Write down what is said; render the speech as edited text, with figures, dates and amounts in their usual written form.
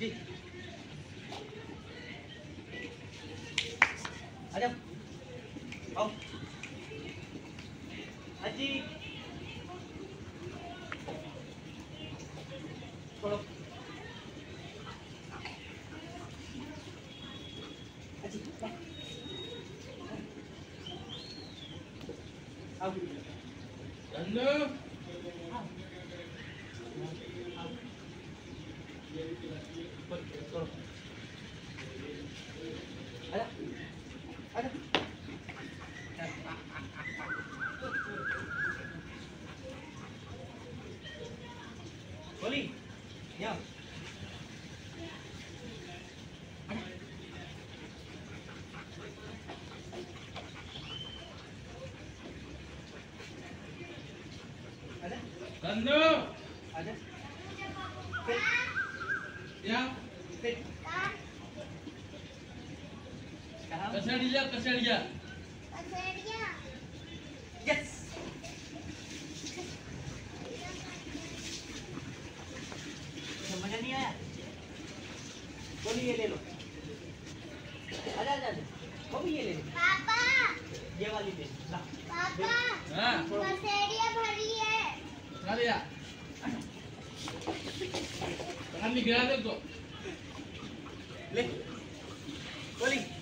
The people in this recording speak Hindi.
जी आजा आओ अजी छोड़ो अजी आओ Hello. छोड़ो आजा आजा बोली या आजा Hello. आजा फिर Ya. फिर कहाँ Kesadia. यस समझ नहीं आया बोली ये ले लो आजा आजा आजा वो भी ये ले लो पापा ये वाली ले लो ला पापा हाँ. मसेरिया भरी है Kesadia. Kami gira deh tuh. ले बोली